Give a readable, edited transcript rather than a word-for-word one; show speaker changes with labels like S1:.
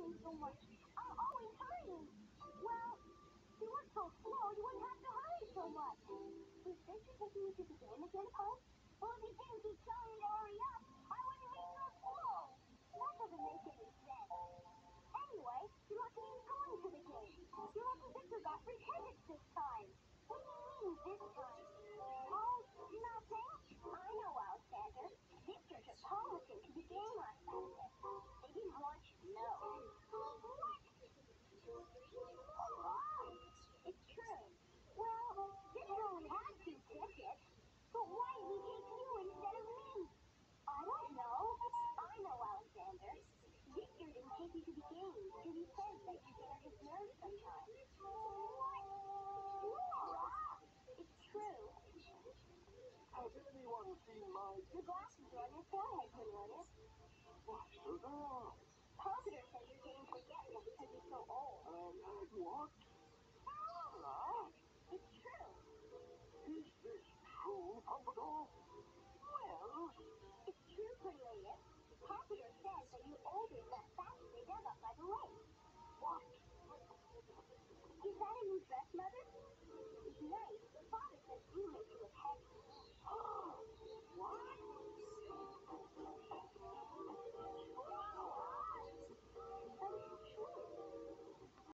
S1: hurrying so much? I'm always hurrying. Well, if you weren't so slow, you wouldn't have to hurry so much. Is Victor taking me to the game again, Pop? Well, if he didn't keep telling me to hurry up, I wouldn't be so slow. That doesn't make any sense. Anyway, you're lucky he's going to the game. You're lucky Victor got free tickets this time. What do you mean, this time? Oh, nothing. I know, Alexander. Victor took Paul with him to the game last Saturday. They didn't want you to know. What? Oh, it's true. Well, Victor only had 2 tickets. But why did he take you instead of me? I don't know. I know, Alexander. Victor didn't take you to the game because he says that you get on his nerves sometimes. What? Flora? It's true.
S2: Has anyone seen my...
S1: Your glasses are on your forehead, Cornelius.
S2: What? Those are...
S1: Positor says you're getting forgetful because you're so old.
S2: What?
S1: Flora? It's true.
S2: Is this true, Pompadour?
S1: Well, it's true, Cornelius. Positor says that you're older than that fat they dug up by the lake.
S2: What?
S1: Is that a new dress, Mother? It's nice, but Father says you make you look